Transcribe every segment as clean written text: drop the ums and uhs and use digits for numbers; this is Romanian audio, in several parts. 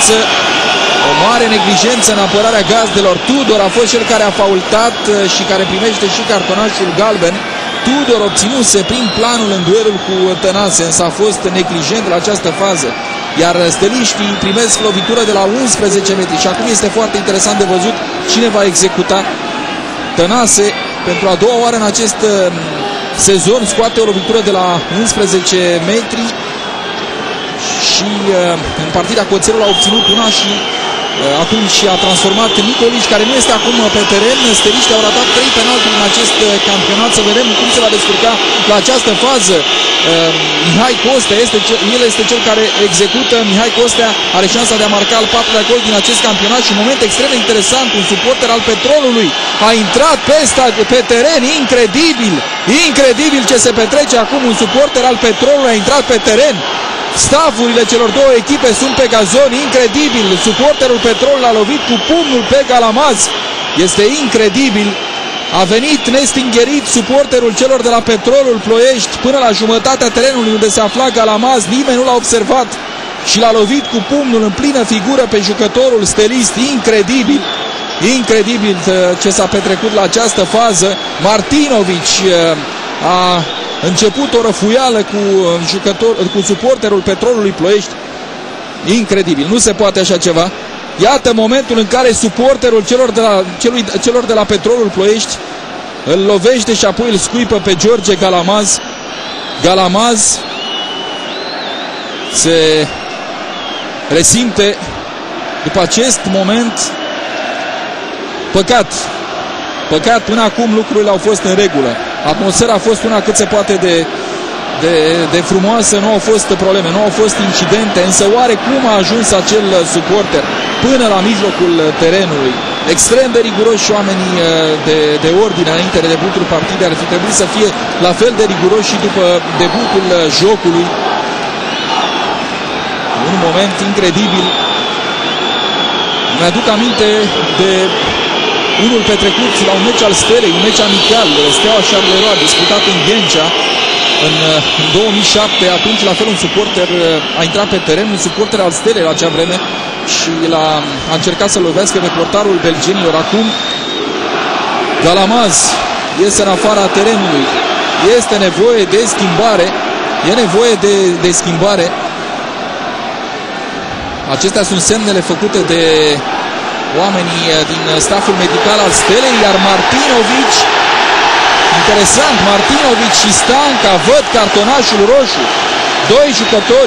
neglijență, o mare neglijență în apărarea gazdelor. Tudor a fost cel care a faultat și care primește și cartonașul galben. Tudor obținuse prin planul în duelul cu Tănase, însă a fost neglijent la această fază. Iar steliștii primesc lovitură de la 11 metri și acum este foarte interesant de văzut cine va executa. Tănase, pentru a doua oară în acest sezon, scoate o lovitură de la 11 metri și în partida cu Oțelul a obținut una și atunci a transformat Nicolici, care nu este acum pe teren. Steliștii au ratat 3 penalturi în acest campionat. Să vedem cum se va descurca la această fază Mihai Costea. El este cel care execută. Mihai Costea are șansa de a marca al 4-lea gol din acest campionat și un moment extrem de interesant. Un suporter al Petrolului a intrat pe teren. Incredibil ce se petrece acum. Un suporter al Petrolului a intrat pe teren. Stafurile celor două echipe sunt pe gazon, incredibil. Suporterul Petrol l-a lovit cu pumnul pe Galamaz. Este incredibil. A venit nestingerit suporterul celor de la Petrolul Ploiești până la jumătatea terenului unde se afla Galamaz. Nimeni nu l-a observat și l-a lovit cu pumnul în plină figură pe jucătorul stelist. Incredibil. Incredibil ce s-a petrecut la această fază. Martinovici a început o răfuială cu suporterul Petrolului Ploiești. Incredibil, nu se poate așa ceva. Iată momentul în care suporterul celor de la Petrolul Ploiești îl lovește și apoi îl scuipă pe George Galamaz. Galamaz se resimte după acest moment. Păcat, până acum lucrurile au fost în regulă. Atmosfera a fost una cât se poate de frumoasă, nu au fost probleme, nu au fost incidente, însă oare cum a ajuns acel suporter până la mijlocul terenului? Extrem de riguroși oamenii de ordine înainte de debutul partidei, ar fi trebuit să fie la fel de riguroși și după debutul jocului. Un moment incredibil. Mi-aduc aminte de unul petrecut la un meci al Stelei, un meci amical, Steaua Charleroi, disputat în Ghencea în 2007. Atunci la fel un suporter a intrat pe teren, un suporter al Stelei la acea vreme, și a încercat să lovească pe portarul belgenilor. Acum Galamaz iese în afara terenului. Este nevoie de schimbare. E nevoie de schimbare. Acestea sunt semnele făcute de oamenii din staful medical al Stelei, iar Martinovici, interesant, Martinovici și Stanca văd cartonașul roșu. Doi jucători.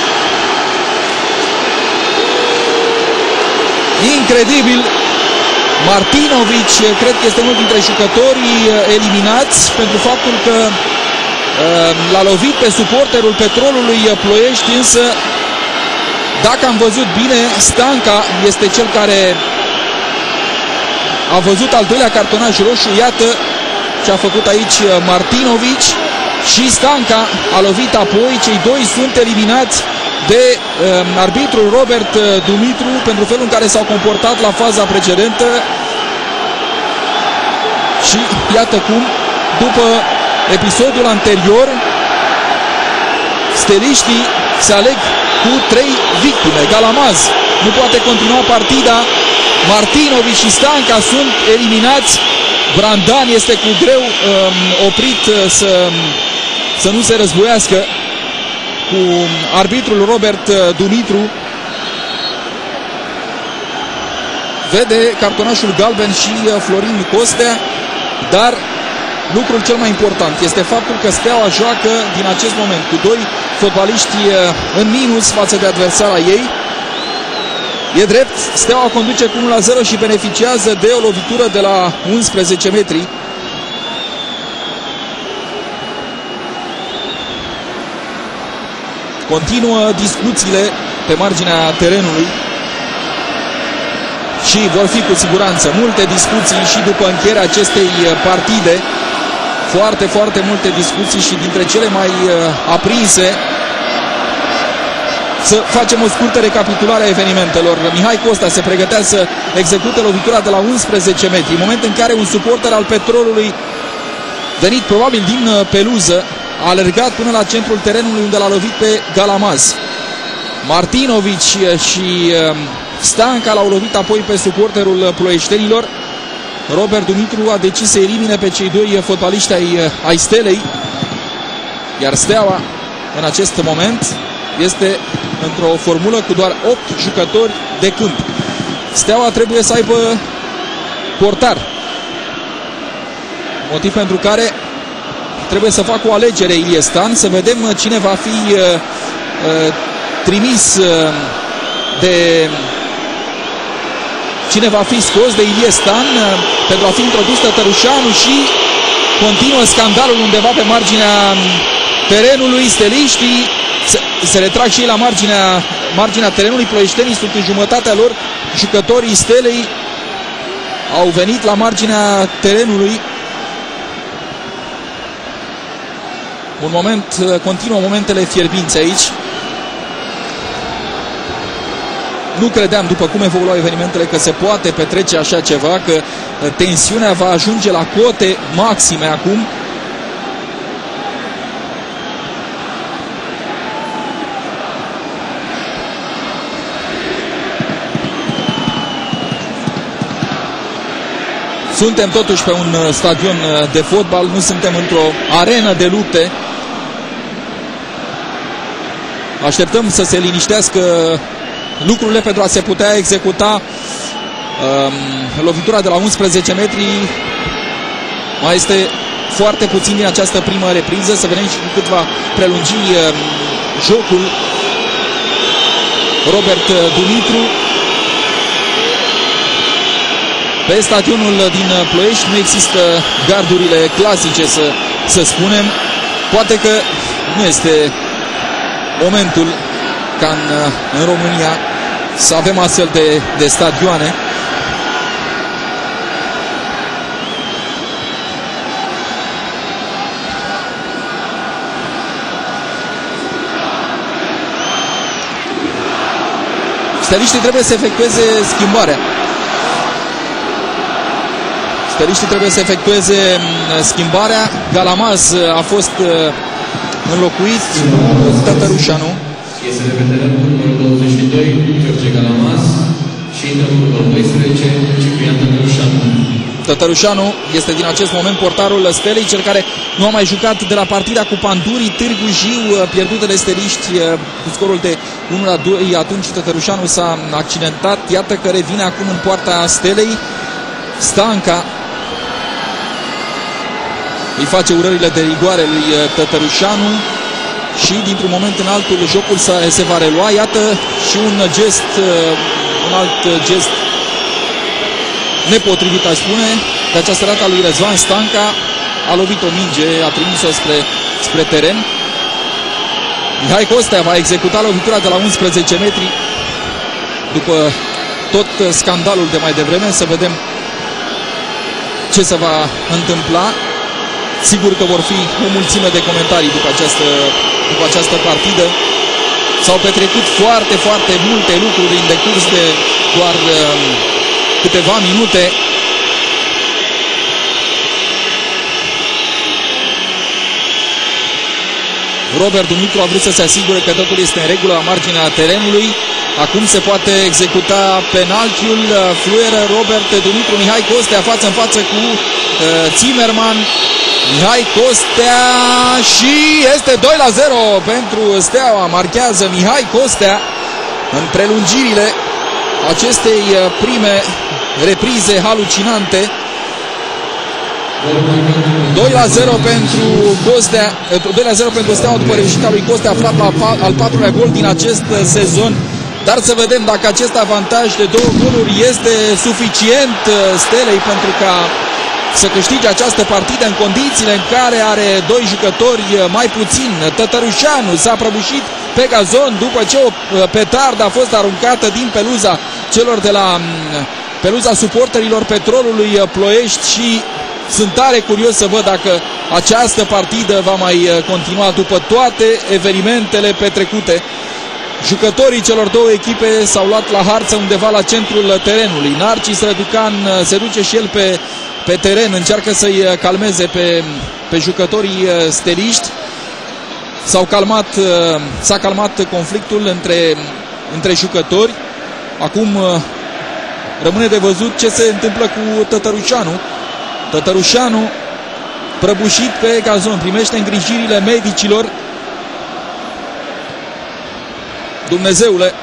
Incredibil. Martinovici cred că este unul dintre jucătorii eliminați pentru faptul că l-a lovit pe suporterul Petrolului Ploiești, însă dacă am văzut bine, Stanca este cel care a văzut al doilea cartonaș roșu. Iată ce a făcut aici Martinovici și Stanca a lovit apoi. Cei doi sunt eliminați de arbitrul Robert Dumitru pentru felul în care s-au comportat la faza precedentă. Și iată cum, după episodul anterior, steliștii se aleg cu 3 victime. Galamaz nu poate continua partida. Martinovici și Stanca sunt eliminați. Brandan este cu greu oprit să nu se războiască cu arbitrul Robert Dumitru. Vede cartonașul galben și Florin Costea, dar lucrul cel mai important este faptul că Steaua joacă din acest moment cu 2 fotbaliști în minus față de adversara ei. E drept, Steaua conduce cu 1-0 și beneficiază de o lovitură de la 11 metri. Continuă discuțiile pe marginea terenului și vor fi cu siguranță multe discuții și după încheierea acestei partide. Foarte multe discuții și dintre cele mai aprinse. Să facem o scurtă recapitulare a evenimentelor. Mihai Costea se pregătea să execute lovitura de la 11 metri, moment în care un suporter al Petrolului, venit probabil din peluză, a alergat până la centrul terenului unde l-a lovit pe Galamaz. Martinovici și Stanca l-au lovit apoi pe suporterul ploieștenilor. Robert Dumitru a decis să elimine pe cei doi fotbaliști ai Stelei, iar Steaua în acest moment este într-o formulă cu doar 8 jucători de câmp. Steaua trebuie să aibă portar, motiv pentru care trebuie să facă o alegere Ilie Stan, să vedem cine va fi trimis cine va fi scos de Ilie Stan pentru a fi introdus Tătărușanu și continuă scandalul undeva pe marginea terenului. Steliștii se retrag și ei la marginea terenului. Ploieștenii sunt în jumătatea lor. Jucătorii Stelei au venit la marginea terenului. Un moment, continuă momentele fierbinți aici. Nu credeam, după cum evoluau evenimentele, că se poate petrece așa ceva, că tensiunea va ajunge la cote maxime acum. Suntem totuși pe un stadion de fotbal, nu suntem într-o arenă de lupte. Așteptăm să se liniștească lucrurile pentru a se putea executa lovitura de la 11 metri. Mai este foarte puțin din această primă repriză, să vedem și cât va prelungi jocul Robert Dumitru. Pe stadionul din Ploiești nu există gardurile clasice, să spunem. Poate că nu este momentul ca în România să avem astfel de stadioane. Steliștii trebuie să efectueze schimbarea. Steliștii trebuie să efectueze schimbarea. Galamaz a fost înlocuit cu Tătărușanu. Este de pe teren cu numărul 22, George Galamaz, și intră cu numărul 12, Ciprian Tătărușanu. Tătărușanu este din acest moment portarul Stelei, cel care nu a mai jucat de la partida cu Pandurii Târgu Jiu, pierdută de steliști cu scorul de 1-2. Atunci Tătărușanu s-a accidentat. Iată că revine acum în poarta Stelei. Stanca îi face urările de rigoare lui Tătărușanu și dintr-un moment în altul jocul se va relua. Iată și un alt gest nepotrivit, aș spune, de această dată lui Răzvan Stanca. A lovit o minge, a trimis-o spre teren. Mihai Costea va executa lovitura de la 11 metri după tot scandalul de mai devreme. Să vedem ce se va întâmpla. Sigur că vor fi o mulțime de comentarii după această partidă. S-au petrecut foarte, foarte multe lucruri în decurs de doar câteva minute. Robert Dumitru a vrut să se asigure că totul este în regulă la marginea terenului. Acum se poate executa penaltiul. Fluieră Robert Dumitru. Mihai Costea față în față cu Zimmerman. Mihai Costea și este 2-0 pentru Steaua. Marchează Mihai Costea în prelungirile acestei prime reprize halucinante. 2-0 pentru Costea, 2-0 pentru Steaua după reușita lui Costea, aflat la al 4-lea gol din acest sezon. Dar să vedem dacă acest avantaj de 2 goluri este suficient Stelei pentru ca să câștige această partidă în condițiile în care are 2 jucători mai puțin. Tătărușanu s-a prăbușit pe gazon după ce o petardă a fost aruncată din peluza celor de la peluza suporterilor Petrolului Ploiești și sunt tare curios să văd dacă această partidă va mai continua după toate evenimentele petrecute. Jucătorii celor două echipe s-au luat la harță undeva la centrul terenului. Narcis Răducan se duce și el pe teren, încearcă să-i calmeze pe jucătorii steliști. s-a calmat conflictul între jucători. Acum rămâne de văzut ce se întâmplă cu Tătărușanu. Tătărușanu, prăbușit pe gazon, primește îngrijirile medicilor. Dumnezeule,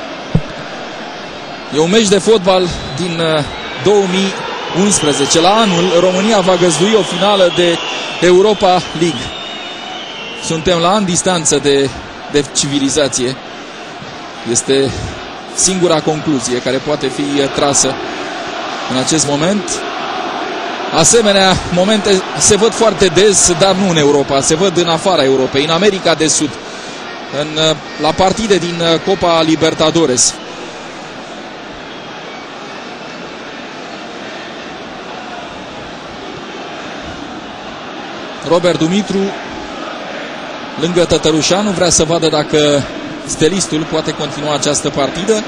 e un meci de fotbal din 2011. La anul, România va găzdui o finală de Europa League. Suntem la ani distanță de civilizație. Este singura concluzie care poate fi trasă în acest moment. Asemenea momente se văd foarte des, dar nu în Europa, se văd în afara Europei, în America de Sud, la partide din Copa Libertadores. Robert Dumitru lângă Tătărușanu, vrea să vadă dacă stelistul poate continua această partidă.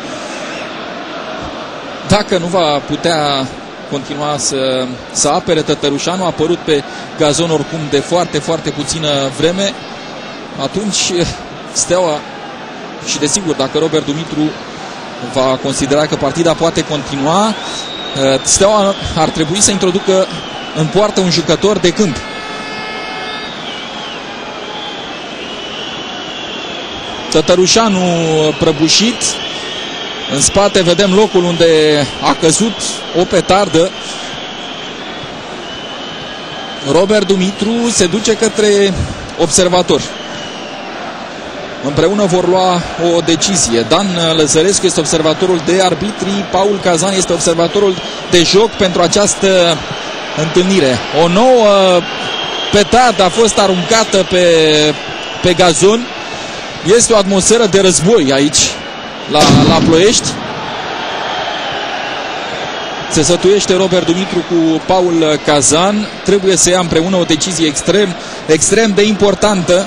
Dacă nu va putea continua să apere, Tătărușanu a apărut pe gazon oricum de foarte, foarte puțină vreme, atunci Steaua, și desigur dacă Robert Dumitru va considera că partida poate continua, Steaua ar trebui să introducă în poartă un jucător de câmp. Tătărușanu prăbușit. În spate vedem locul unde a căzut o petardă. Robert Dumitru se duce către observator. Împreună vor lua o decizie. Dan Lăzărescu este observatorul de arbitri, Paul Cazan este observatorul de joc pentru această întâlnire. O nouă petardă a fost aruncată pe gazon. Este o atmosferă de război aici, la Ploiești. Se sătuiește Robert Dumitru cu Paul Cazan. Trebuie să ia împreună o decizie extrem de importantă.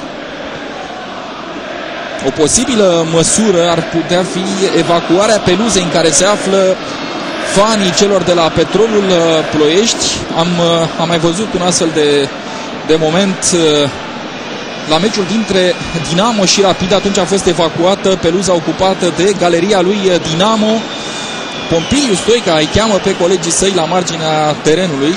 O posibilă măsură ar putea fi evacuarea peluzei în care se află fanii celor de la Petrolul Ploiești. Am mai văzut un astfel de moment la meciul dintre Dinamo și Rapid. Atunci a fost evacuată peluza ocupată de galeria lui Dinamo. Pompiliu Stoica îi cheamă pe colegii săi la marginea terenului.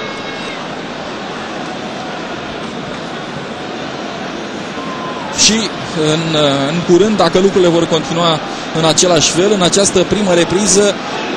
Și în curând, dacă lucrurile vor continua în același fel, în această primă repriză